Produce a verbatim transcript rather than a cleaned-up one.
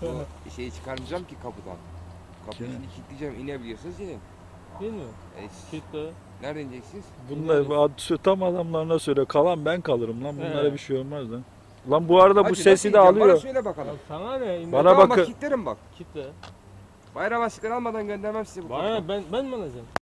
Bu şeyi çıkarmayacağım ki kapıdan. Kapıyı şimdi kilitleyeceğim, inebiliyorsunuz ya. Bilmiyorum. E, Kitle. nereden ineceksiniz? Bunlar bu ad- tam adamlarına söyle. Kalan ben kalırım lan. Bunlara He. bir şey olmaz lan. Lan bu arada bu Hacı, sesi nasıl de ineceğim? Bana alıyor. söyle Ya bakalım. sana ne? İndir- Bana Tamam bakın. bak kilitlerim bak. Kitle. Bayram aşkını almadan göndermem sizi bu kapıdan. Bana ben ben mi alacağım?